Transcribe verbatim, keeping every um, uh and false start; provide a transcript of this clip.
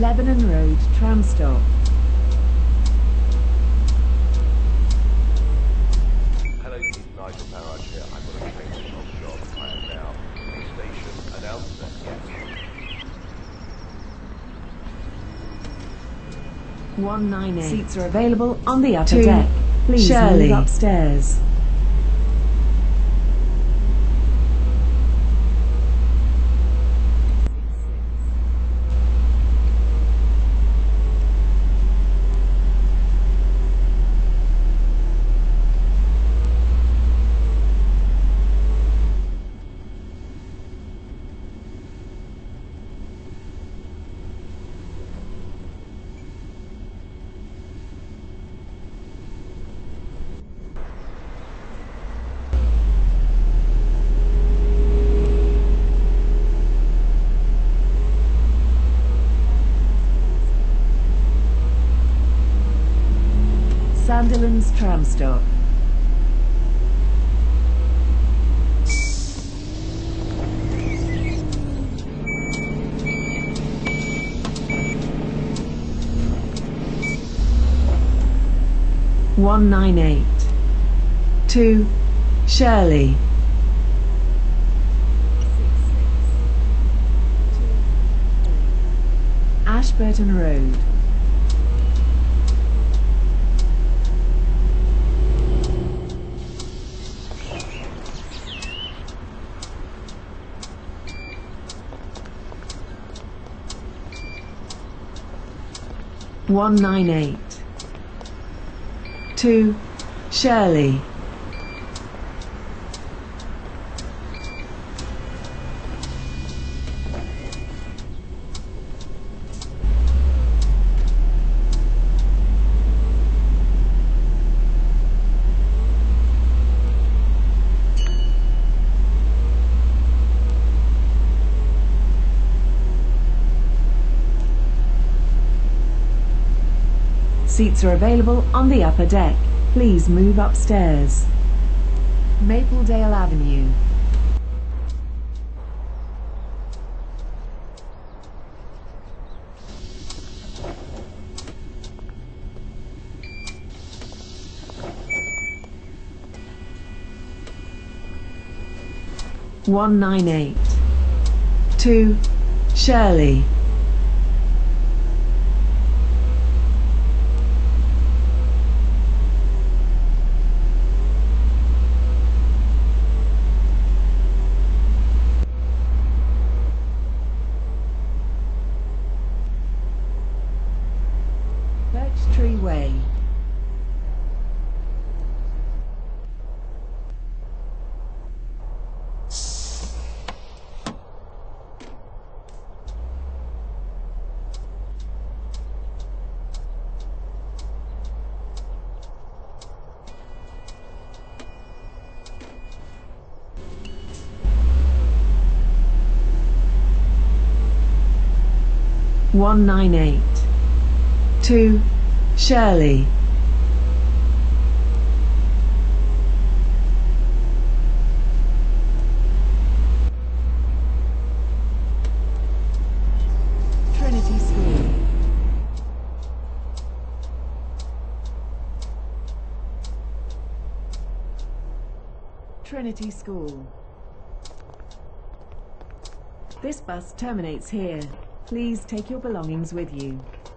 Lebanon Road tram stop. Hello, this is Nigel Farage here. I've got a train to Shop job. I am now in the station announcement. Yes. one nine eight. Seats are available on the upper Two, deck. Please Shirley. move upstairs. Sandilands tram stop. one nine eight. Two, Shirley. Ashburton Road. one nine eight. Two, Shirley. Seats are available on the upper deck. Please move upstairs. Mapledale Avenue. one nine eight. Two, Shirley. Birch Tree Way. one nine eight. Two, Shirley. Trinity School. Trinity School. This bus terminates here. Please take your belongings with you.